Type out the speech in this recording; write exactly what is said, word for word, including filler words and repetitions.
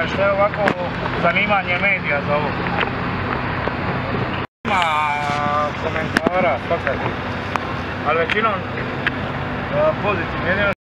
što je ovako zanimanje medija za ovo. Ima komentara svakakih, ali većinom pozitivni.